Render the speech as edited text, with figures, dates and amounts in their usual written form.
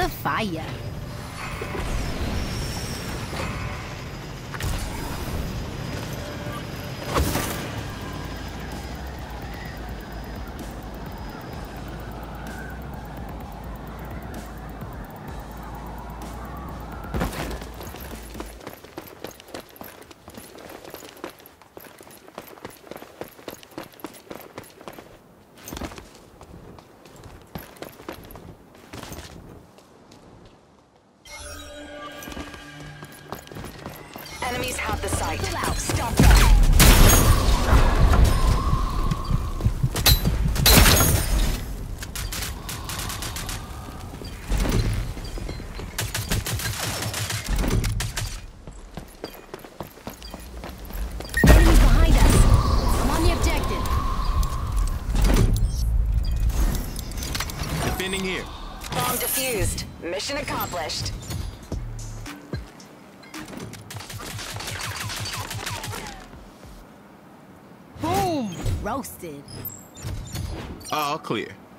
fire. Enemies have the site. Pull out. Stop them. Enemies behind us. I'm on the objective. Defending here. Bomb defused. Mission accomplished. Boom! Roasted. All clear.